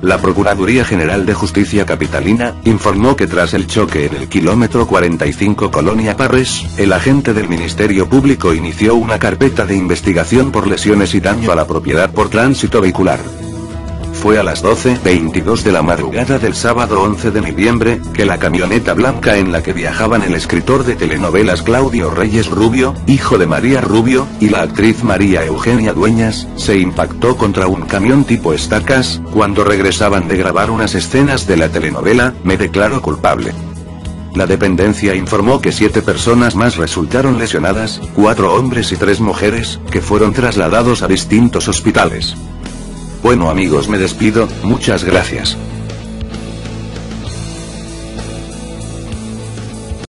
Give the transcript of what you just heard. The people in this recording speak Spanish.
La Procuraduría General de Justicia Capitalina informó que tras el choque en el kilómetro 45 Colonia Parres, el agente del Ministerio Público inició una carpeta de investigación por lesiones y daño a la propiedad por tránsito vehicular. Fue a las 12:22 de la madrugada del sábado 11 de noviembre, que la camioneta blanca en la que viajaban el escritor de telenovelas Claudio Reyes Rubio, hijo de María Rubio, y la actriz María Eugenia Dueñas, se impactó contra un camión tipo estacas, cuando regresaban de grabar unas escenas de la telenovela Me declaro culpable. La dependencia informó que 7 personas más resultaron lesionadas, 4 hombres y 3 mujeres, que fueron trasladados a distintos hospitales. Bueno amigos, me despido, muchas gracias.